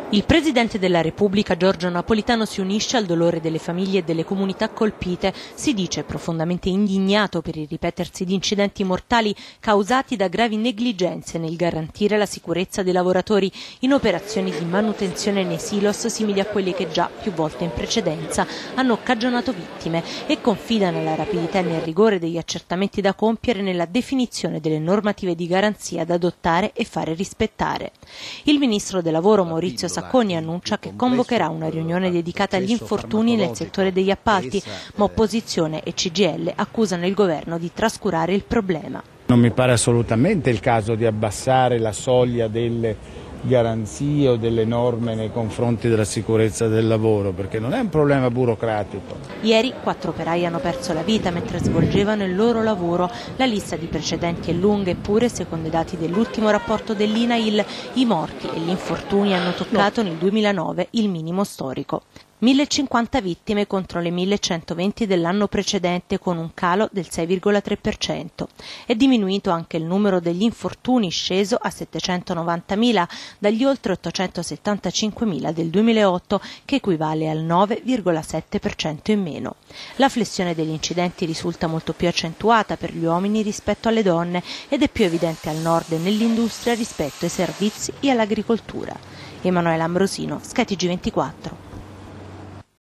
Il Presidente della Repubblica Giorgio Napolitano si unisce al dolore delle famiglie e delle comunità colpite. Si dice profondamente indignato per il ripetersi di incidenti mortali causati da gravi negligenze nel garantire la sicurezza dei lavoratori in operazioni di manutenzione nei silos simili a quelli che già più volte in precedenza hanno cagionato vittime, e confida nella rapidità e nel rigore degli accertamenti da compiere nella definizione delle normative di garanzia da adottare e fare rispettare. Il Ministro del Lavoro Maurizio Sacconi annuncia che convocherà una riunione dedicata agli infortuni nel settore degli appalti, ma opposizione e CGIL accusano il governo di trascurare il problema. Non mi pare assolutamente il caso di abbassare la soglia delle garanzie o delle norme nei confronti della sicurezza del lavoro, perché non è un problema burocratico. Ieri 4 operai hanno perso la vita mentre svolgevano il loro lavoro. La lista di precedenti è lunga, eppure secondo i dati dell'ultimo rapporto dell'INAIL i morti e gli infortuni hanno toccato nel 2009 il minimo storico. 1050 vittime contro le 1120 dell'anno precedente, con un calo del 6,3%. È diminuito anche il numero degli infortuni, sceso a 790.000 dagli oltre 875.000 del 2008, che equivale al 9,7% in meno. La flessione degli incidenti risulta molto più accentuata per gli uomini rispetto alle donne ed è più evidente al nord e nell'industria rispetto ai servizi e all'agricoltura. Emanuela Ambrosino, Sky TG24.